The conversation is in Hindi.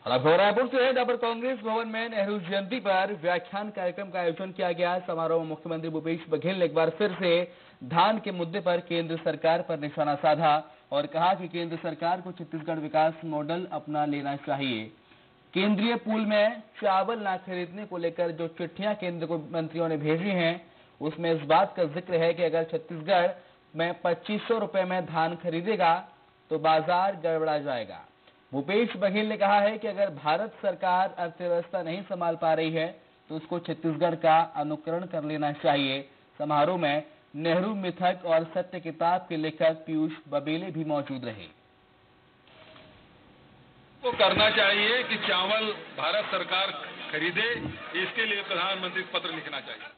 और अब खबर रायपुर से है, जहां पर कांग्रेस भवन में नेहरू जयंती पर व्याख्यान कार्यक्रम का आयोजन किया गया। समारोह में मुख्यमंत्री भूपेश बघेल ने एक बार फिर से धान के मुद्दे पर केंद्र सरकार पर निशाना साधा और कहा कि केंद्र सरकार को छत्तीसगढ़ विकास मॉडल अपना लेना चाहिए। केंद्रीय पूल में चावल न खरीदने को लेकर जो चिट्ठियां केंद्र को मंत्रियों ने भेजी हैं, उसमें इस बात का जिक्र है कि अगर छत्तीसगढ़ में 2500 रुपए में धान खरीदेगा तो बाजार गड़बड़ा जाएगा। भूपेश बघेल ने कहा है कि अगर भारत सरकार अर्थव्यवस्था नहीं संभाल पा रही है तो उसको छत्तीसगढ़ का अनुकरण कर लेना चाहिए। समारोह में नेहरू मिथक और सत्य किताब के लेखक पीयूष बबेले भी मौजूद रहे। तो करना चाहिए कि चावल भारत सरकार खरीदे, इसके लिए प्रधानमंत्री को पत्र लिखना चाहिए।